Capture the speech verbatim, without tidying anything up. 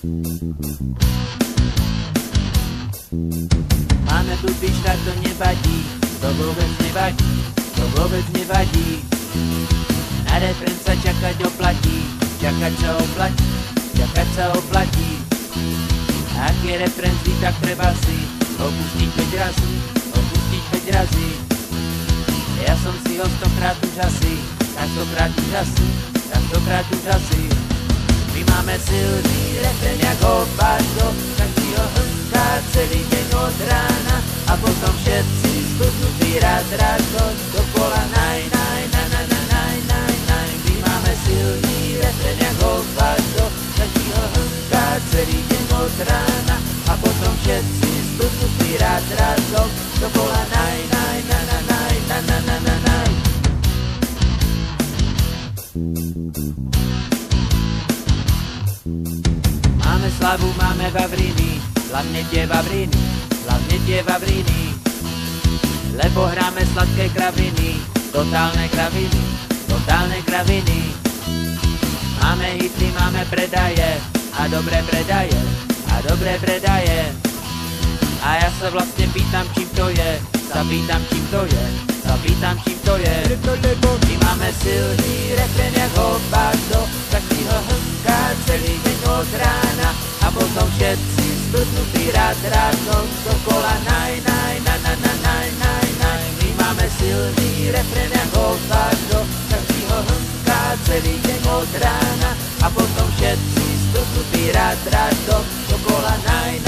Máme blbý štát, to nevadí, to vôbec nevadí, to vôbec nevadí. Na refrén sa čakať oplatí, čakať sa oplatí, čakať sa oplatí. A ak je refrén zlý, tak treba si opustiť päť razy, opustiť päť razy. Ja som si ho stokrát už asi, tak stokrát už asi, tak stokrát už asi. My máme silný refrén jak hovado, tak si ho hlnká celý deň od rána. A potom všetci skutnutí rád, rád dokola naj, naj, naj, naj, naj, naj, naj, naj. My máme silný refrén jak hovado, tak si ho hlnká celý deň od rána. A potom všetci skutnutí rád, rád dokola naj, naj, naj, naj, naj, naj, naj, naj, naj, naj. Máme slavu, máme vavriny, hlavne tie vavriny, hlavne tie vavriny. Lebo hráme sladké kraviny, totálne kraviny, totálne kraviny. Máme hity, máme predaje, a dobré predaje, a dobré predaje. A ja sa vlastne pýtam, čím to je, sa pýtam, čím to je, sa pýtam, čím to je. My máme silný refrén jak hovado, tak si ho hlnká celý deň od rána. A potom všetci stutnutí rád, rád dokola naj, naj, naj, naj, naj, naj, naj, naj. My máme silný refrén jak hovado, tak si ho hlnká celý deň od rána. A potom všetci stutnutí rád, rád dokola naj,